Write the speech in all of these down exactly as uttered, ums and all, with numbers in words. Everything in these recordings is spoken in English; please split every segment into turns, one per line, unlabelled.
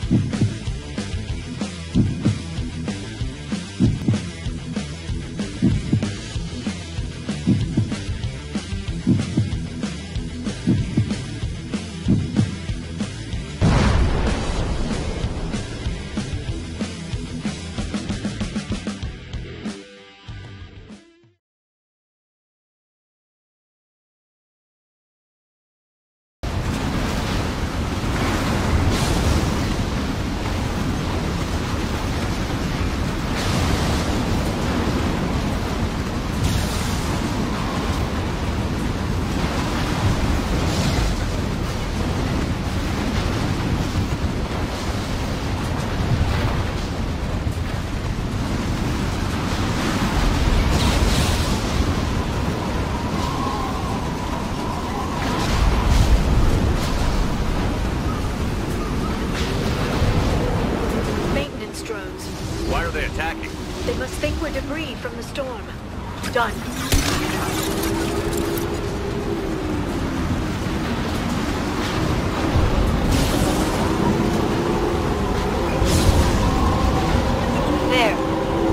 They must think we're debris from the storm. Done. There.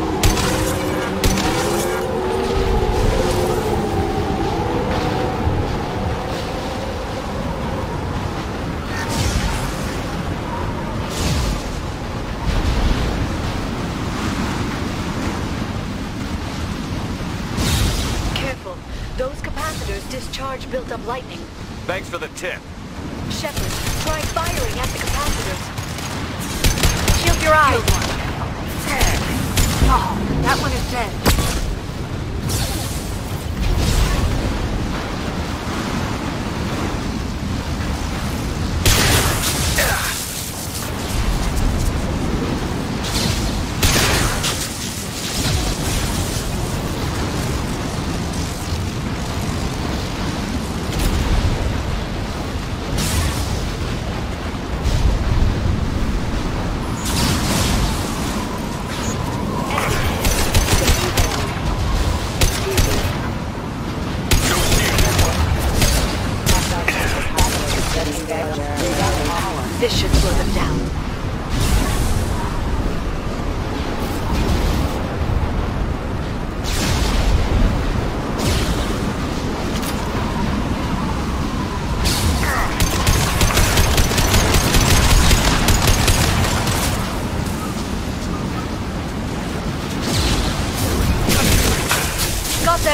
Those capacitors discharge built-up lightning.
Thanks for the tip.
Shepard, try firing at the capacitors. Shield your eyes. Oh, that one is dead. This should slow them down. Got them!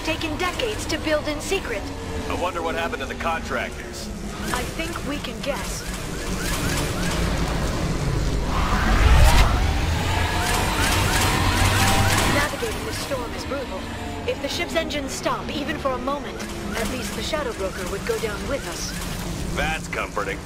taken decades to build in secret.
I wonder what happened to the contractors.
I think we can guess. Navigating this storm is brutal. If the ship's engines stop, even for a moment, at least the Shadow Broker would go down with us.
That's comforting.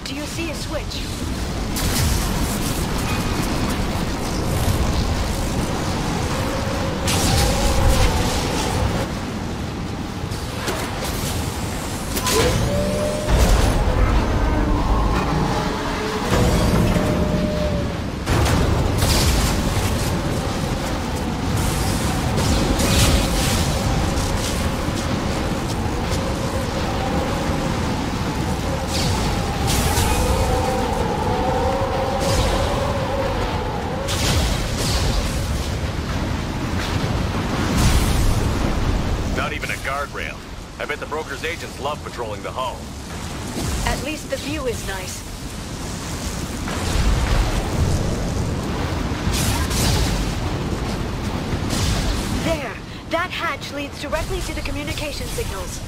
Do you see a switch?
Guardrail. I bet the broker's agents love patrolling the hull.
At least the view is nice. There! That hatch leads directly to the communication signals.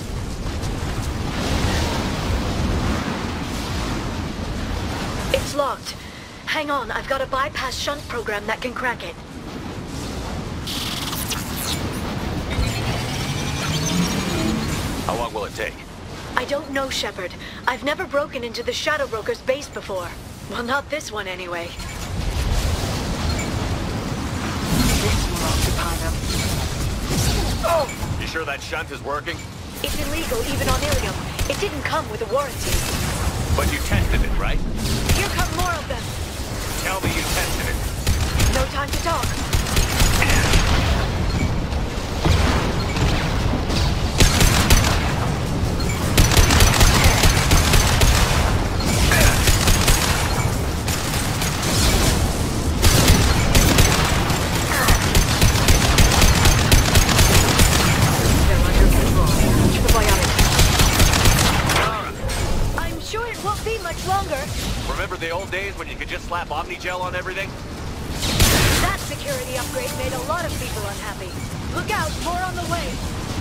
It's locked. Hang on, I've got a bypass shunt program that can crack it.
How long will it take?
I don't know, Shepard. I've never broken into the Shadow Broker's base before. Well, not this one, anyway. This will occupy them. Oh!
You sure that shunt is working?
It's illegal, even on Ilium. It didn't come with a warranty.
But you tested it, right?
Here come more of them.
Tell me you tested it.
No time to talk.
Remember the old days when you could just slap Omnigel on everything?
That security upgrade made a lot of people unhappy. Look out, more on the way.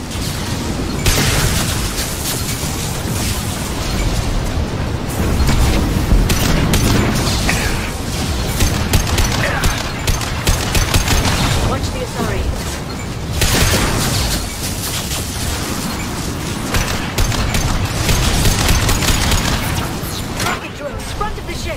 Watch the Asari. Front of the ship!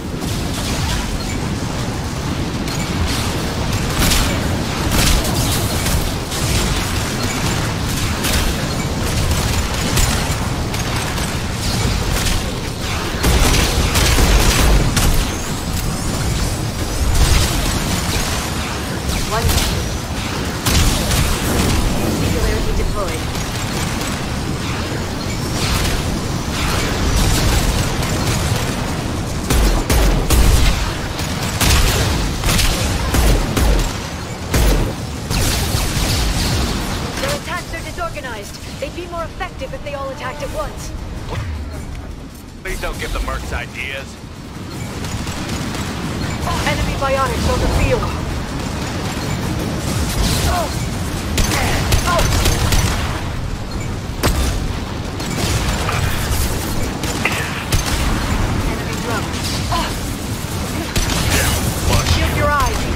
One. Singularity deployed. They'd be more effective if they all attacked at once.
Please don't give the mercs ideas.
Enemy biotics on the field. Oh. Oh. Enemy drone. Oh. Shield your eyes.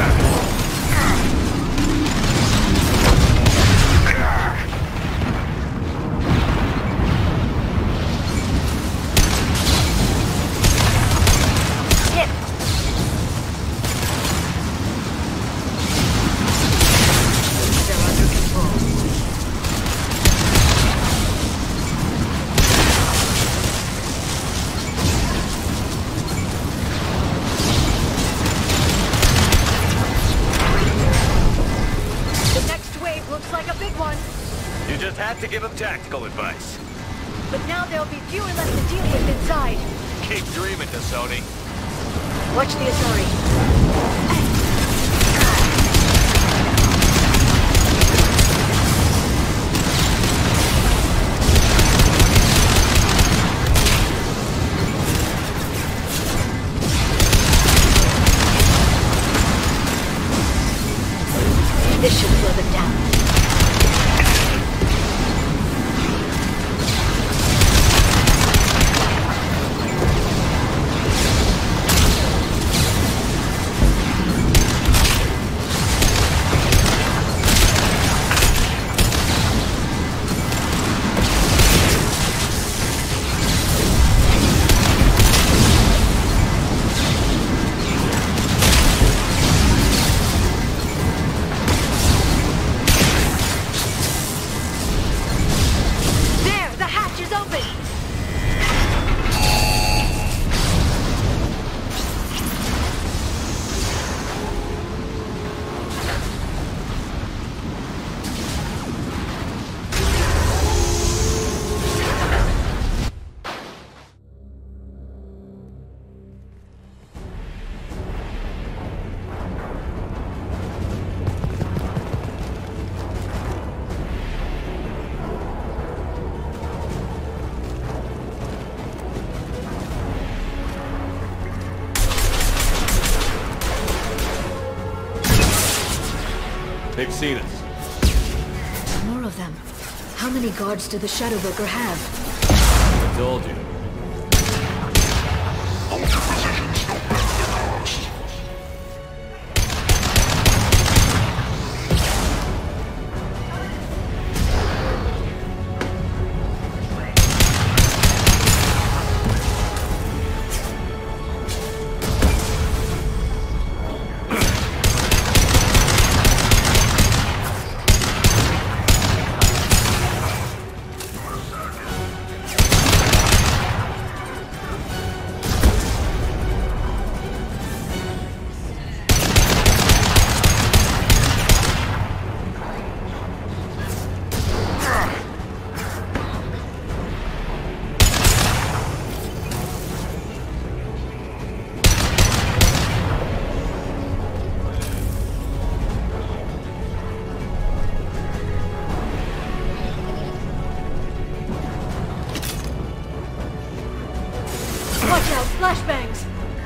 To give him tactical advice.
But now there'll be fewer left to deal with inside.
Keep dreaming, T'Soni.
Watch the Asari. This should slow them down.
They've seen us.
More of them. How many guards do the Shadow Broker have?
I told you.
Watch out, flashbangs!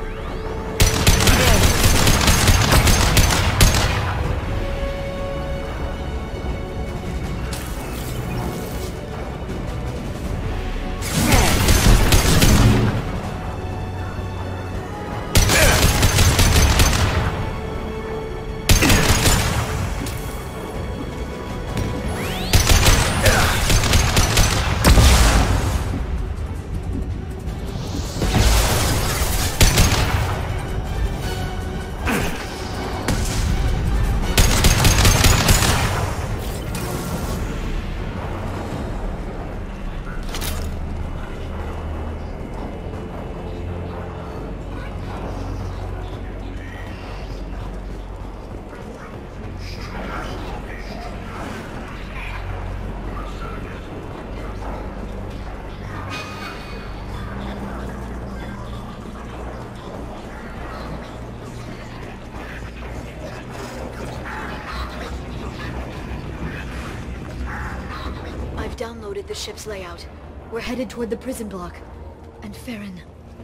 I've downloaded the ship's layout. We're headed toward the prison block. And Farron.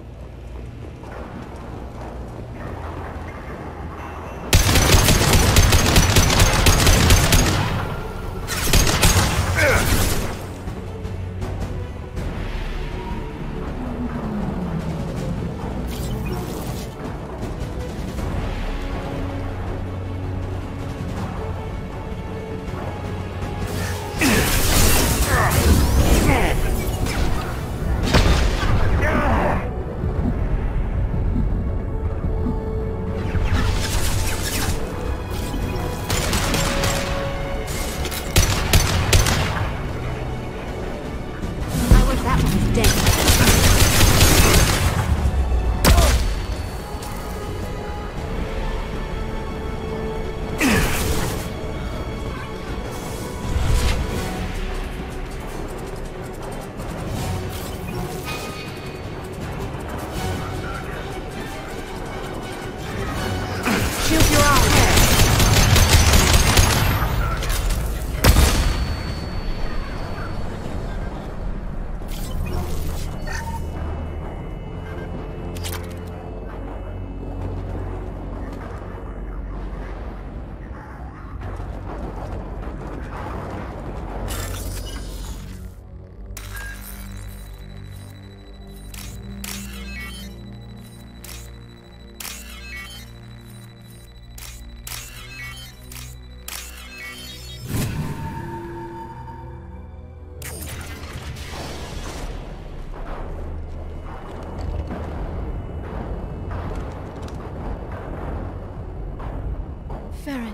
Farron.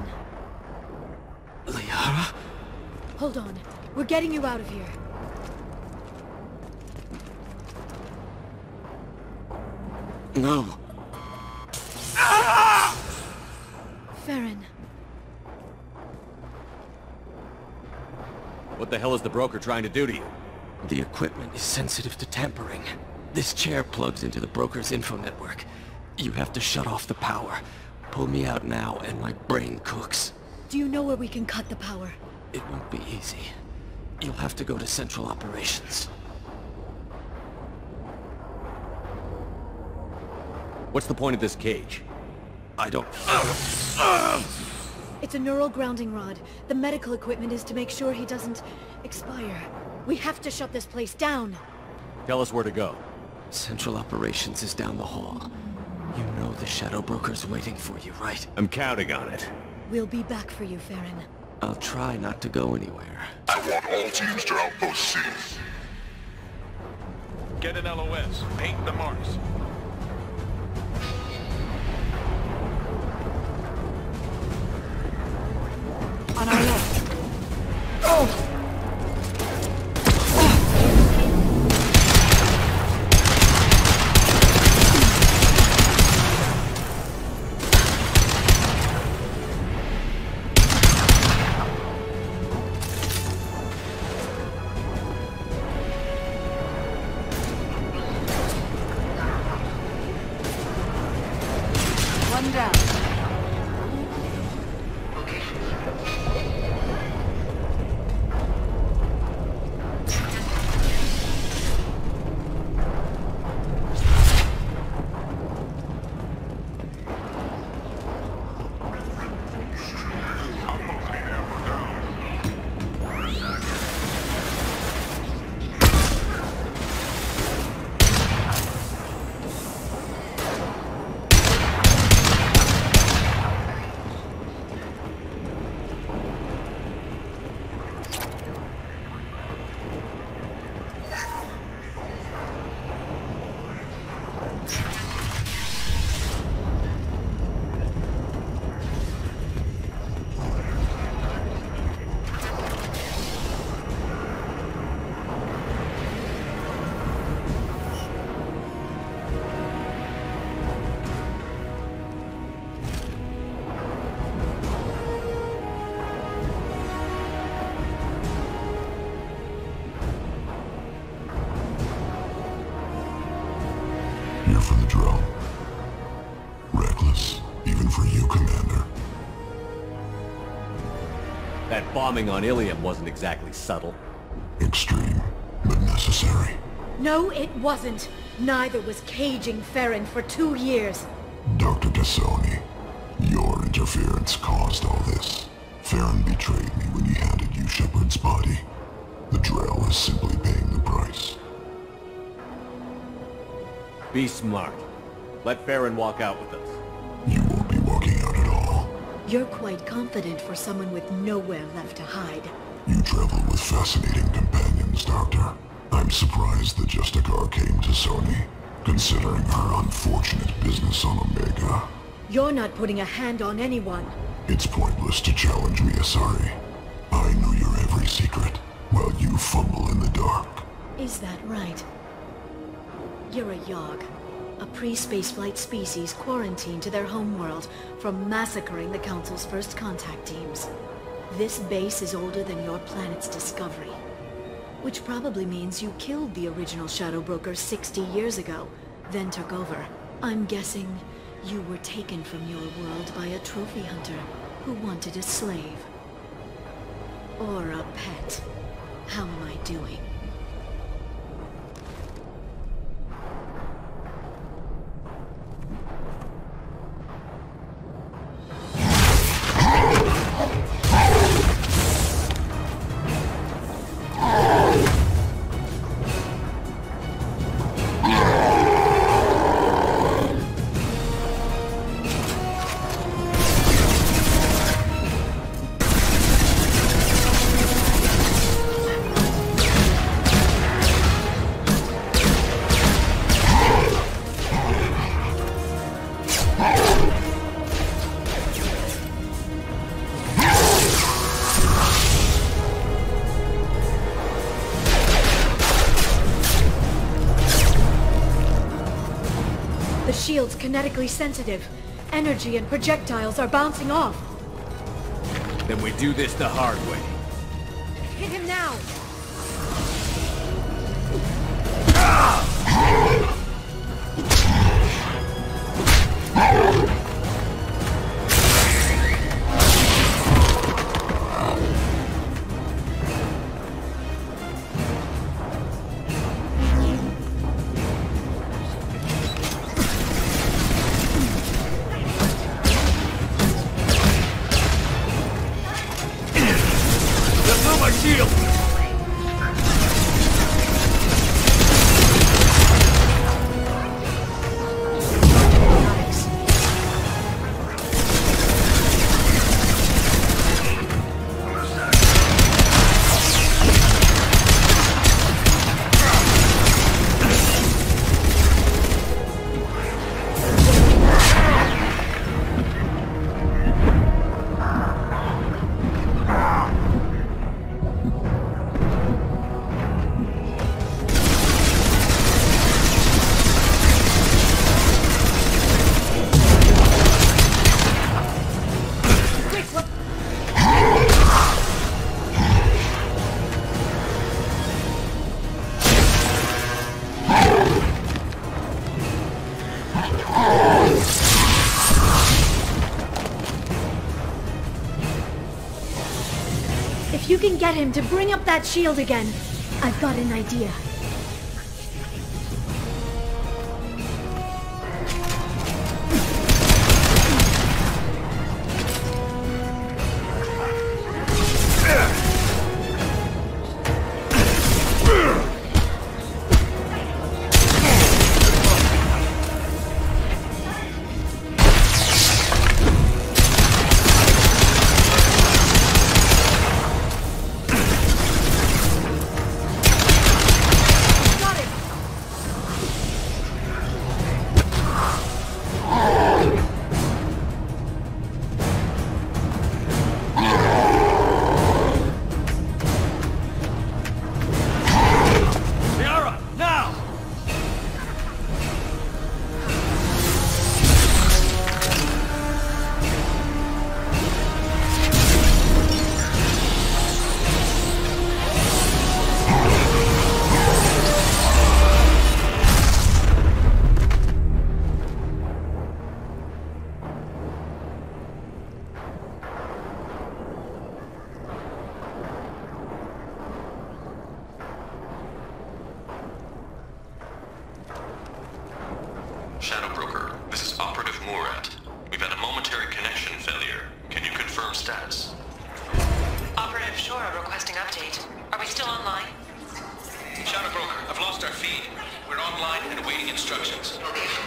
Liara?
Hold on. We're getting you out of here.
No.
Farron.
What the hell is the broker trying to do to you?
The equipment is sensitive to tampering. This chair plugs into the broker's info network. You have to shut off the power. Pull me out now and my brain cooks.
Do you know where we can cut the power?
It won't be easy. You'll have to go to Central Operations.
What's the point of this cage?
I don't...
It's a neural grounding rod. The medical equipment is to make sure he doesn't expire. We have to shut this place down.
Tell us where to go.
Central Operations is down the hall. You know the Shadow Broker's waiting for you, right?
I'm counting on it.
We'll be back for you, Farron.
I'll try not to go anywhere.
I want all teams to Outpost C.
Get an L O S. Paint the marks.
On our left. Oh! One down.
Here for the drill. Reckless, even for you, Commander.
That bombing on Ilium wasn't exactly subtle.
Extreme, but necessary.
No, it wasn't. Neither was caging Farron for two years.
Doctor Tassoni, your interference caused all this. Farron betrayed me when he handed you Shepard's body. The Drell is simply paying the price.
Be smart. Let Farron walk out with us.
You won't be walking out at all.
You're quite confident for someone with nowhere left to hide.
You travel with fascinating companions, Doctor. I'm surprised the Justicar came to Sony, considering her unfortunate business on Omega.
You're not putting a hand on anyone.
It's pointless to challenge me, Asari. I know your every secret, while you fumble in the dark.
Is that right? You're a Yogg, a pre-spaceflight species quarantined to their homeworld from massacring the Council's first contact teams. This base is older than your planet's discovery, which probably means you killed the original Shadow Broker sixty years ago, then took over. I'm guessing you were taken from your world by a trophy hunter who wanted a slave. Or a pet. How am I doing? The shield's kinetically sensitive. Energy and projectiles are bouncing off.
Then we do this the hard way.
Hit him now! If you can get him to bring up that shield again, I've got an idea.
Shadow Broker, this is Operative Murat. We've had a momentary connection failure. Can you confirm status?
Operative Shora requesting update. Are we still online?
Shadow Broker, I've lost our feed. We're online and awaiting instructions.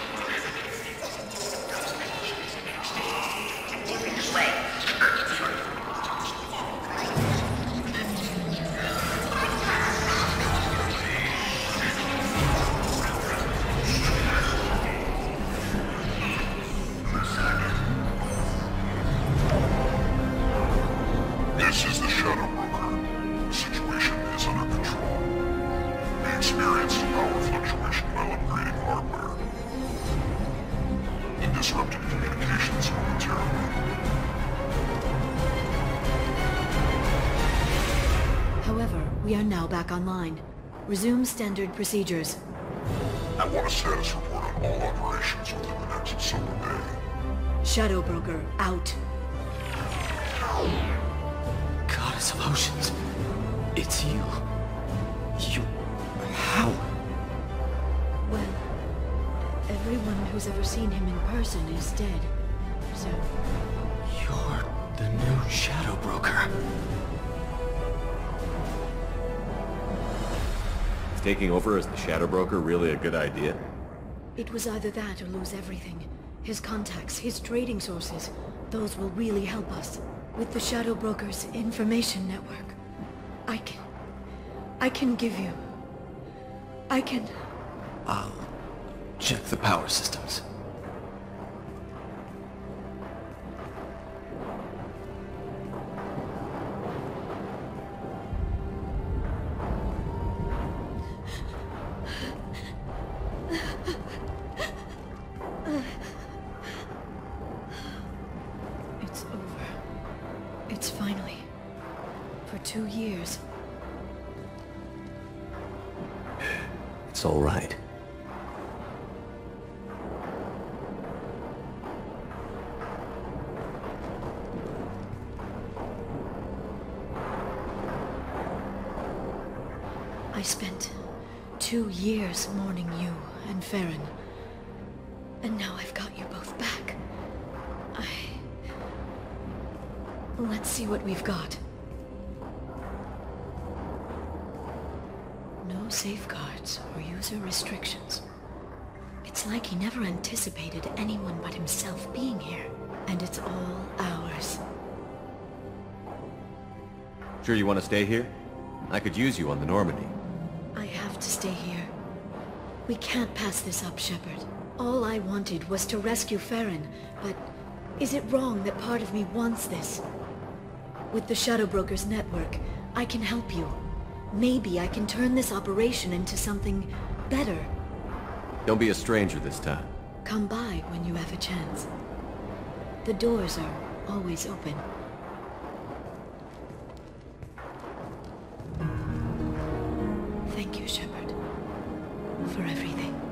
This is the Shadow Broker. The situation is under control. We experienced power fluctuation while upgrading hardware and disrupted communications momentarily.
However, we are now back online. Resume standard procedures.
I want a status report on all operations within the next summer day.
Shadow Broker, out.
Goddess of Oceans. It's you. You... How?
Well, everyone who's ever seen him in person is dead. So,
You're the new Shadow Broker.
Is taking over as the Shadow Broker really a good idea?
it was either that or lose everything. His contacts, his trading sources, those will really help us. With the Shadow Broker's information network, I can... I can give you... I can...
I'll check the power systems.
It's over. It's finally... For two years.
It's all right.
I spent two years mourning you and Farron. And now I've got you both back. I... Let's see what we've got. No safeguards or user restrictions. It's like he never anticipated anyone but himself being here. And it's all ours.
Sure you want to stay here? I could use you on the Normandy.
I have to stay here. We can't pass this up, Shepard. All I wanted was to rescue Farron, but is it wrong that part of me wants this? With the Shadow Broker's network, I can help you. Maybe I can turn this operation into something better.
Don't be a stranger this time.
Come by when you have a chance. The doors are always open. Thank you, Shepard, for everything.